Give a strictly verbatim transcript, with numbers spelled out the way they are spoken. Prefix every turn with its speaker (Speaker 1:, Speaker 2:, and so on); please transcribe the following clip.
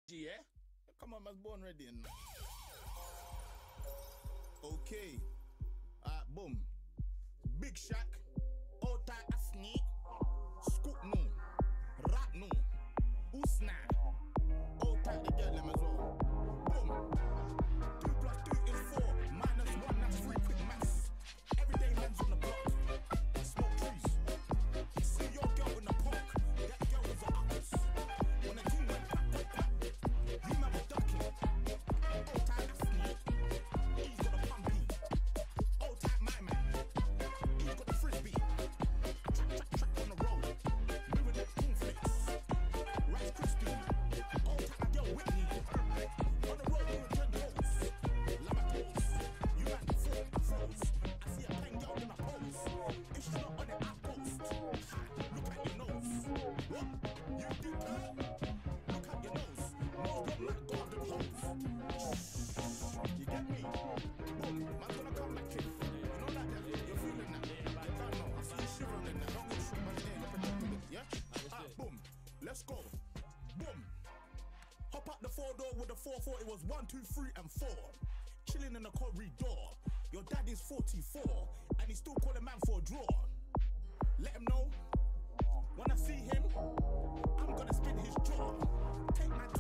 Speaker 1: Yeah? Come on, man's born ready. And... Okay. Alright, boom. Big Shack. Old tight a sneak. Scoop no. Rat no. Usna. Old tight the girl them as well. Boom. Two plus two is four. Minus one, that's three. Quick maths. Everyday man's on the block. Smoke trees. See your girl in the park. That girl was a ups. When the thing went pap, pap, pap. You man was ducking. Old tight a sneak. He's got a pumpy. Old tight my man. He's got the frisbee. Track, track, track on the road. Moving that cornflakes. Rice crispy. Old tight my girl Whitney. On the road moving ten toes. Labatos. You man four afros. I see a plain girl in my pose. If she's not on it, I post. Ha, look at your nose. What? You do that? Look at your nose. Nose don't like golden holes. You get me? Boom, man's gonna come back in. You know that? You're feeling that? Yeah, but I don't know. I see you shivering in that. Don't get shit, but yeah, you're protecting it. Yeah? Ah, boom. Let's go. Boom. Hop out the four door with the four four. It was one, two, three, and four. Chilling in the corridor. Your dad is forty-four, and he's still calling man for a draw. Let him know. When I see him, I'm gonna spin his jaw. Take my